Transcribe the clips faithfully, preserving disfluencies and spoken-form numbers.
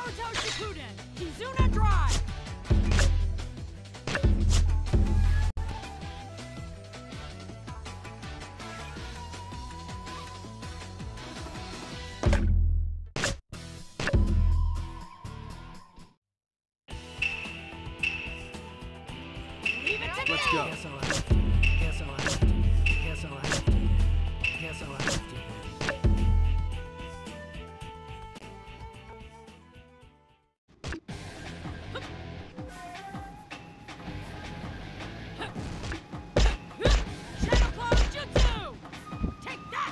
Naruto Shippuden, Kizuna Drive! Leave it to Let's me! go. Guess I'll have to. Guess I'll have to. Guess I'll have to. Guess I'll have to. Shadow Clone Jutsu! Take that!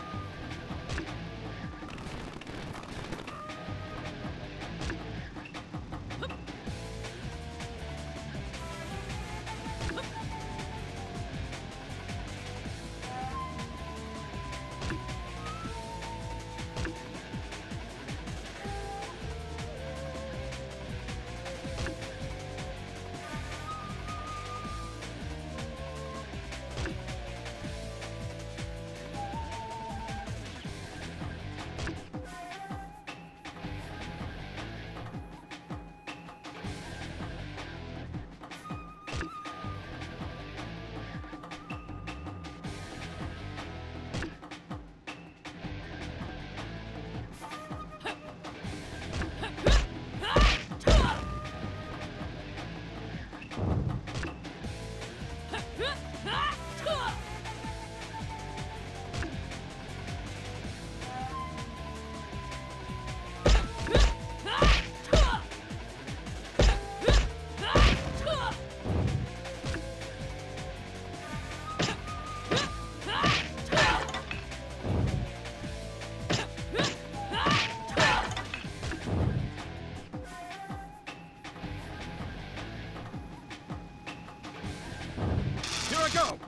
Here I go!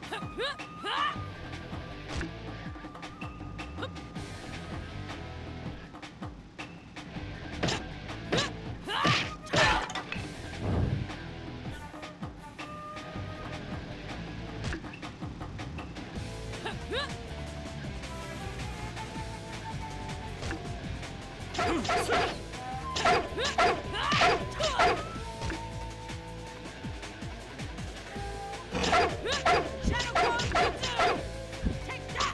Shadow Clone Jutsu! Take that!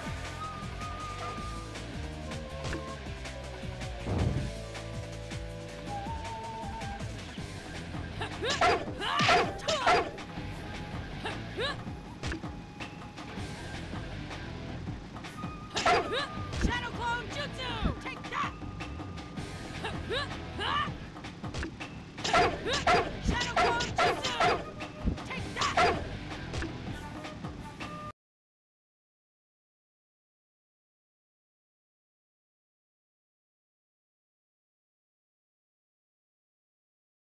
Shadow Clone Jutsu! Take that!